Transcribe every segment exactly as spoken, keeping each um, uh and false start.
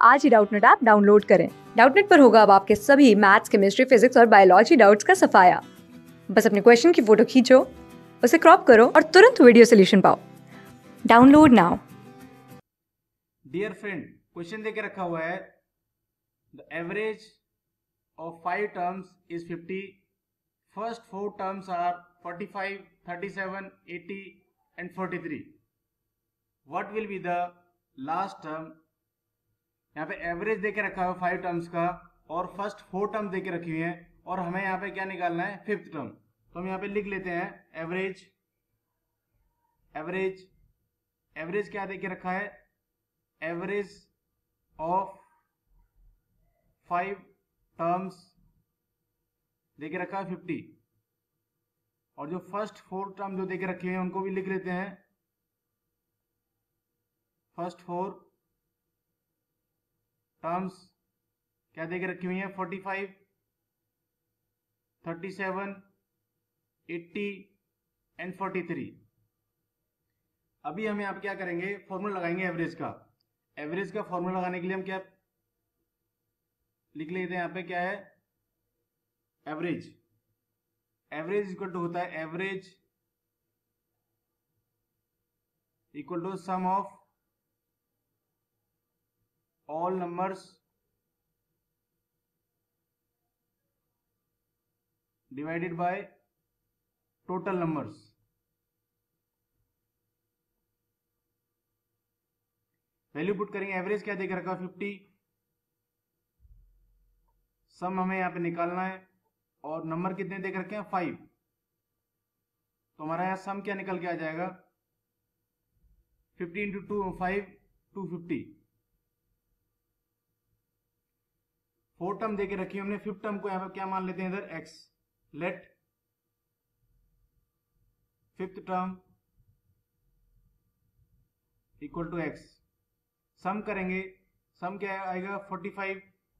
आज ही Doubtnut app download करें। डाउटनेट पर होगा अब आपके सभी मैथ्स, केमिस्ट्री, फिजिक्स और बायोलॉजी डाउट्स का सफाया। बस अपने क्वेश्चन की फोटो खींचो, उसे क्रॉप करो और तुरंत वीडियो सोल्यूशन पाओ। Download now. Dear friend, question देके रखा हुआ है the average of five terms is fifty. First four terms are forty five, thirty seven, eighty and forty three. What will be the last term? यहाँ पे average देके रखा है five terms का और फर्स्ट फोर टर्म देके रखी हुई है और हमें यहाँ पे क्या निकालना है? Fifth term. तो हम यहाँ पे लिख लेते हैं एवरेज। एवरेज एवरेज क्या देके रखा है? एवरेज ऑफ फाइव टर्म्स देके रखा है फिफ्टी। और जो फर्स्ट फोर टर्म जो देके रखे हैं उनको भी लिख लेते हैं। फर्स्ट फोर टर्म्स क्या देके रखी हुई है? Forty five, thirty seven, eighty and forty three. अभी हम यहाँ पे क्या करेंगे? फॉर्मूला लगाएंगे एवरेज का। एवरेज का फॉर्मूला लगाने के लिए हम क्या लिख लेते हैं? यहाँ पे क्या है? एवरेज। एवरेज इक्वल टू होता है average equal to sum of all numbers divided by total numbers. Value put करेंगे। एवरेज क्या देकर रखा? फिफ्टी। सम हमें यहाँ पे निकालना है और नंबर कितने देकर रखे हैं? फाइव। तो हमारा यहाँ सम क्या निकल के आ जाएगा? Fifty into two five, two fifty. Four term देके रखी हमने। फिफ्थ टर्म को यहाँ पे क्या मान लेते हैं? इधर x. Let fifth term equal to x. Sum करेंगे। सम क्या आएगा? Forty five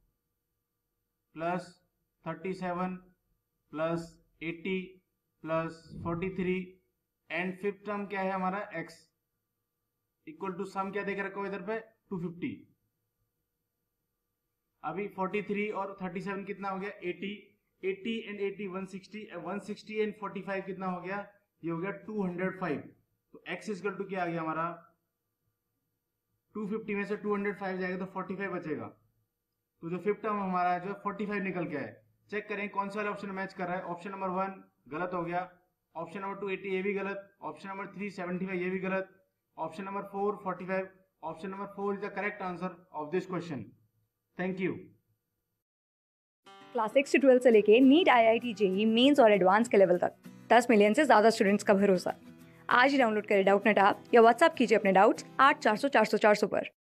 plus thirty seven plus eighty plus forty three and fifth term क्या है हमारा? एक्स इक्वल टू सम क्या देकर रखा हो इधर पे? Two fifty. अभी फोर्टी थ्री और थर्टी सेवन कितना हो गया? Eighty. Eighty and eighty one sixty. One sixty and forty five कितना हो गया? ये हो गया टू हंड्रेड फाइव। तो x इक्वल टू क्या आ गया हमारा? टू फिफ्टी में से टू हंड्रेड फाइव जाएगा तो फोर्टी फाइव बचेगा। तो जो फिफ्थ टर्म हमारा जो फोर्टी फाइव निकल के आए। चेक करें कौन सा वाला ऑप्शन मैच कर रहा है। ऑप्शन नंबर वन गलत हो गया। ऑप्शन नंबर टू एटी ये भी गलत। Option number three seventy five ये भी गलत। Option number four forty five. Option number four is the correct answer of this question. Thank you. Class six से ट्वेल्थ से लेके NEET, I I T, JEE mains और advance के level तक दस मिलियन से ज्यादा स्टूडेंट्स का भरोसा। आज ही डाउनलोड करें डाउटनेट ऐप या व्हाट्सएप कीजिए अपने डाउट्स आठ चार सौ चार सौ चार सौ पर।